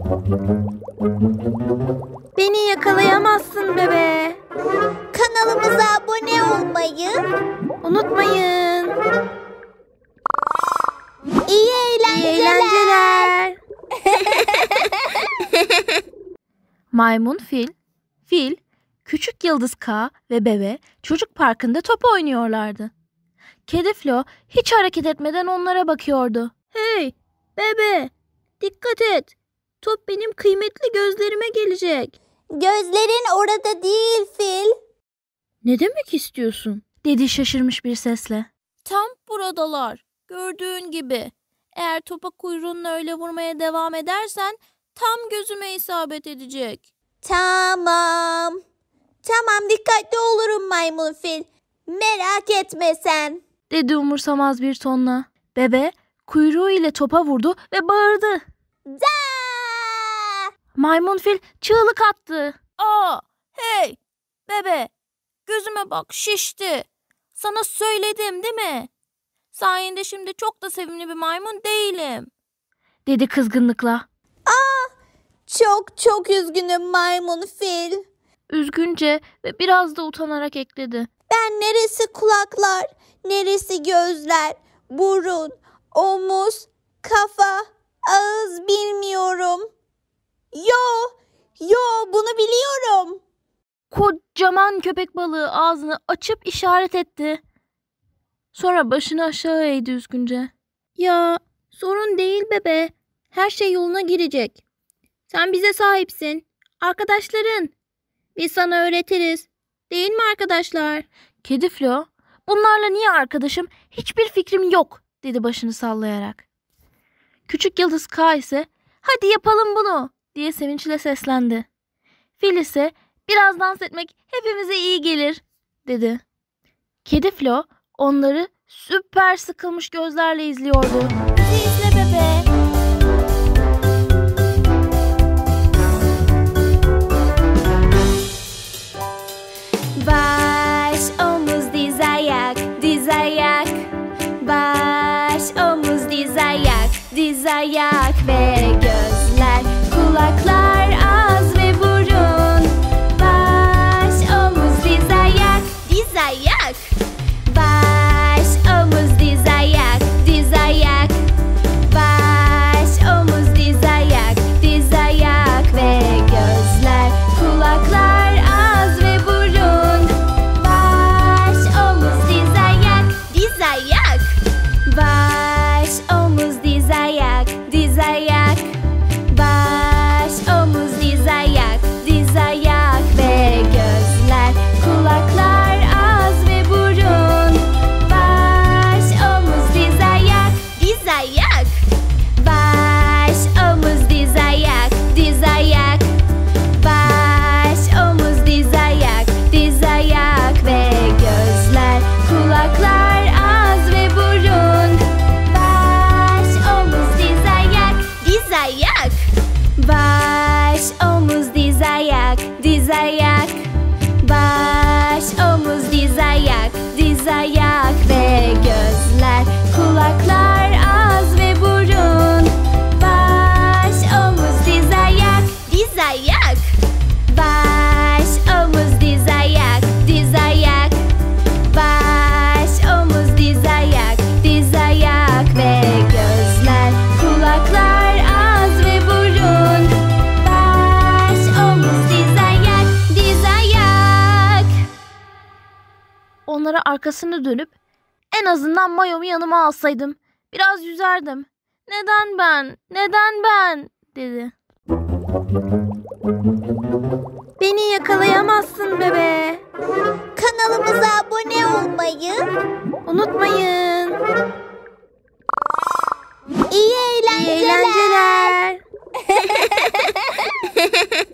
Beni yakalayamazsın bebe. Kanalımıza abone olmayı unutmayın. İyi eğlenceler. İyi eğlenceler. Maymun fil, küçük yıldız K ve bebe çocuk parkında top oynuyorlardı. Kedi Flo hiç hareket etmeden onlara bakıyordu. Hey bebe, dikkat et. Top benim kıymetli gözlerime gelecek. Gözlerin orada değil Fil. Ne demek istiyorsun? Dedi şaşırmış bir sesle. Tam buradalar. Gördüğün gibi. Eğer topa kuyruğunla öyle vurmaya devam edersen tam gözüme isabet edecek. Tamam. Tamam, dikkatli olurum maymun fil. Merak etme sen. Dedi umursamaz bir tonla. Bebe kuyruğu ile topa vurdu ve bağırdı. Da! Maymun fil çığlık attı. Aa, hey bebe, gözüme bak, şişti. Sana söyledim değil mi? Sayende şimdi çok da sevimli bir maymun değilim. Dedi kızgınlıkla. Çok üzgünüm maymun fil. Üzgünce ve biraz da utanarak ekledi. Ben neresi kulaklar, neresi gözler, burun, omuz, kafa, ağız bilmiyorum. Yo bunu biliyorum. Kocaman köpek balığı ağzını açıp işaret etti. Sonra başını aşağı eğdi üzgünce. Ya sorun değil bebe. Her şey yoluna girecek. Sen bize sahipsin. Arkadaşların. Biz sana öğretiriz. Değil mi arkadaşlar? Kedi Flo, bunlarla niye arkadaşım? Hiçbir fikrim yok, dedi başını sallayarak. Küçük yıldız K ise hadi yapalım bunu diye sevinçle seslendi. Fil ise biraz dans etmek hepimize iyi gelir, dedi. Kedi Flo onları süper sıkılmış gözlerle izliyordu. Bizi izle bebe. Baş, omuz, diz, ayak, diz, ayak. Baş, omuz, diz, ayak, diz, ayak ve gözler, kulaklar, ağız ve burun. Baş, omuz, diz, ayak, diz, ayak. Baş, omuz, diz, ayak, diz, ayak. Baş, omuz, diz, ayak, diz, ayak ve gözler, kulaklar, ağız ve burun. Baş, omuz, diz, ayak, diz, ayak. Baş, omuz, diz, ayak, diz, ayak. Baş, omuz, diz, ayak, diz, ayak ve gözler, kulaklar, ağız ve burun. Baş, omuz, diz, ayak, diz, ayak. Baş, omuz, diz, ayak, diz, ayak. Baş, omuz, diz, ayak, diz, ayak ve gözler, kulaklar, ağız ve burun. Baş, omuz, diz, ayak, diz, ayak. Baş, omuz, diz, ayak, diz, ayak. Baş, omuz, diz, ayak, diz, ayak ve gözler, kulaklar, ağız ve burun. Baş, omuz, diz, ayak, diz, ayak. Baş, omuz, diz, ayak, diz, ayak. Baş, omuz, diz, ayak, diz, ayak ve gözler, kulaklar, ağız ve burun. Baş, omuz, diz, ayak, diz, ayak. Onlara arkasını dönüp en azından mayomu yanıma alsaydım. Biraz yüzerdim. Neden ben? Neden ben? Dedi. Beni yakalayamazsın bebe. Kanalımıza abone olmayı Unutmayın. İyi İyi eğlenceler. eğlenceler.